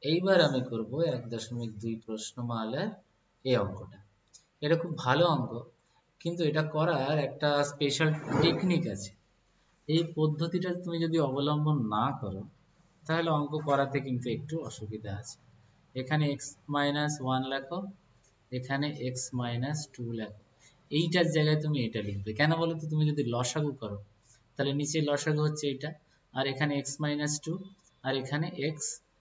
এইবার আমি করব 1.2 প্রশ্নমালার এই অঙ্কটা। এটা খুব ভালো অঙ্ক, কিন্তু এটা করার একটা স্পেশাল টেকনিক আছে। এই পদ্ধতিটা তুমি যদি অবলম্বন না করো তাহলে অঙ্ক করাতে কিন্তু একটু অসুবিধা আছে। এখানে x-1 লেখো, এখানে x-2 লেখো। এইটার জায়গায় তুমি এটা লিখবে কেন বলো তো? তুমি যদি লসাগু করো তাহলে নিচে লসাগু হচ্ছে এটা, আর এখানে x-2 আর এখানে x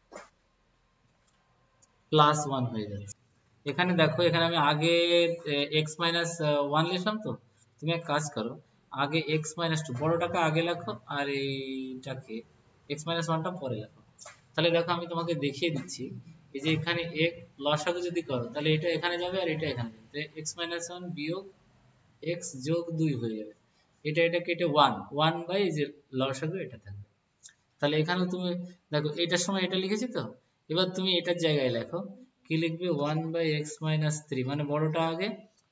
প্লাস 1 হয়ে যাচ্ছে। এখানে দেখো, এখানে আমি আগে x-1 লিখলাম তো। তুমি এক কাজ করো, আগে x-2 বড়টাকে আগে লেখো আর এইটাকে x-1টা পরে লেখো। তাহলে দেখো আমি তোমাকে দেখিয়ে দিচ্ছি। এই যে এখানে লসাগু যদি করো তাহলে এটা এখানে যাবে আর এটা এখানে যাবে। x-1 বিয়োগ x যোগ 2 হয়ে যাবে। এটা কেটে 1 1 বাই এই যে লসাগু এটা থাকবে। তাহলে এখানেও তুমি দেখো এটার সময় এটা লিখেছি তো। এবার তুমি এটার জায়গায় লেখো, কি লিখবে? 1/x-3, মানে বড়টা আগে,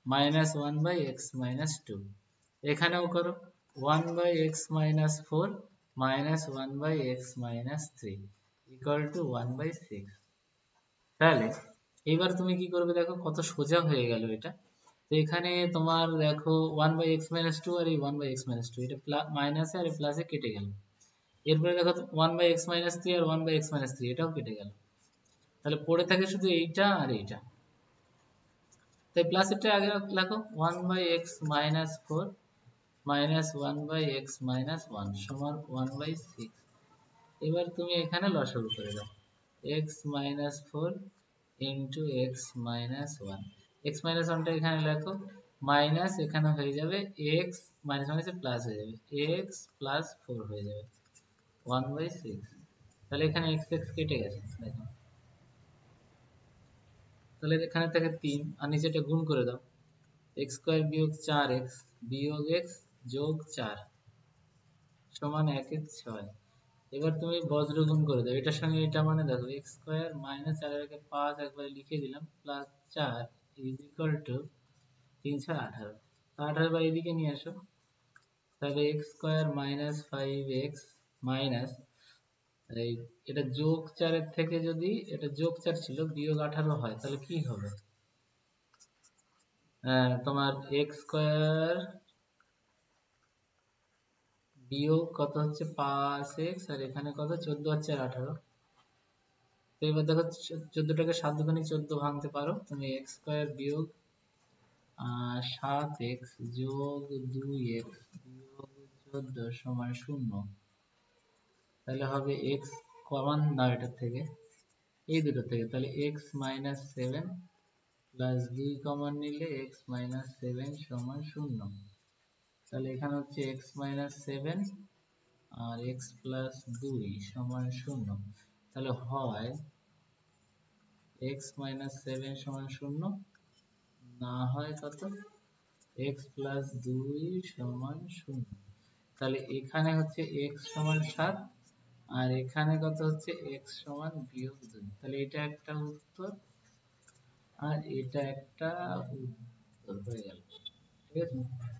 -1/x-2। এখানেও করো 1/x-4 -1/x-3 ইকুয়াল টু 1/6। তাহলে এবার তুমি কি করবে? দেখো কত সোজা হয়ে গেল এটা। তো এখানে তোমার দেখো 1/x-2 আর এই 1/x-2 এটা মাইনাসে আর প্লাসে কেটে গেল। এরপরে দেখো 1/x-3 আর 1/x-3 এটাও কেটে গেল। তাহলে পড়ে থাকে শুধু এইটা আর এইটা। তাই প্লাসেরটা আগে লেখো, 1/x-4 -1/x-1 সমান 1/6। এবার তুমি এখানে লসাগু করে দাও, x-4 ইন্টু x-1। x-1টা এখানে লেখো, মাইনাস এখানে হয়ে যাবে x, মাইনাস মাইনাসে প্লাস হয়ে যাবে, x প্লাস 4 হয়ে যাবে 1/6। তাহলে এখানে x x কেটে গেছে দেখো। তাহলে এখানে থেকে 3 আর নিচেটা গুণ করে দাও, x² বিয়োগ 4x বিয়োগ x যোগ 4 সমান 1 এর 6। এবার তুমি বজ্র গুণ করে দাও এটার সঙ্গে এটা, মানে দেখো x² মাইনাস 4 এর 5 একবারে লিখে দিলাম, plus 4 is equal to 318। 18 by এদিকে নিয়ে আসো, তাহলে x² মাইনাস 5x মাইনাস এই এটা যোগ 4 এর থেকে যদি এটা যোগ 4 ছিল বিয়োগ 18 হয় তাহলে কি হবে? তোমার x² বিয়োগ কত হচ্ছে 5x আর এখানে কত 14 হচ্ছে আর 18। তো এবার দেখো 14টাকে 7 দুগুণে 14 ভাঙতে পারো তুমি। x² বিয়োগ 7x যোগ 2x বিয়োগ 14 সমান 0। তাহলে হবে x কমন না এটার থেকে, এই দুটো থেকে, তাহলে x মাইনাস 7 প্লাস 2 কমন নিলে x মাইনাস 7 সমান 0। তাহলে এখানে হচ্ছে x মাইনাস 7 আর x প্লাস 2 সমান 0। তাহলে হয় x মাইনাস 7 সমান 0, না হয় কত x প্লাস 2 সমান 0। তাহলে এখানে হচ্ছে x সমান 7 আর এখানে কত হচ্ছে x সমান বিয়োগ 2। তাহলে এটা একটা উত্তর আর এটা একটা উত্তর হয়ে গেল। ঠিক আছে।